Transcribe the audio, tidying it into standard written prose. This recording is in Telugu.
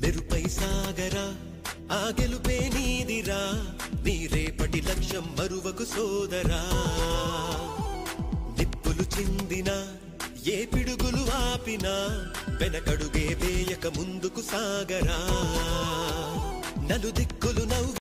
మెరుపై సాగరా ఆ గెలుపే నీదిరా నీ రేపటి లక్ష్యం మరువకు సోదరా నిప్పులు చిందినా ఏ పిడుగులు ఆపినా వెనకడుగే వేయక ముందుకు సాగరా నలుదిక్కులు నవ్వు